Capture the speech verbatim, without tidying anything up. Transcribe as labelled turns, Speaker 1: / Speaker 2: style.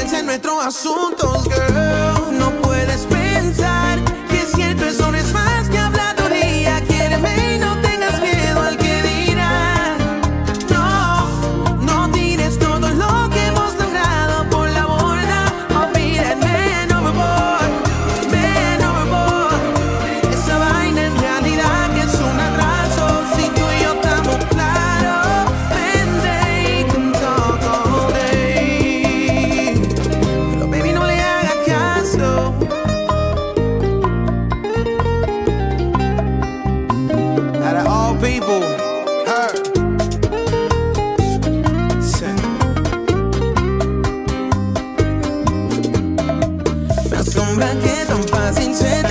Speaker 1: piensa en nuestros asuntos, girl. No puedes pensar que siento eso no es más que habladuría. Quiéreme y no tengas miedo al que dirá. No, no tires todo lo que hemos logrado por la borda. Olvídame, no me voy, me no me voy. Esa vaina en realidad que es un atraso. Si tú y yo estamos claros, vente y can talk all day. Pero baby, no le hagas caso. Out of all people, her. Me asombra que tan fácil se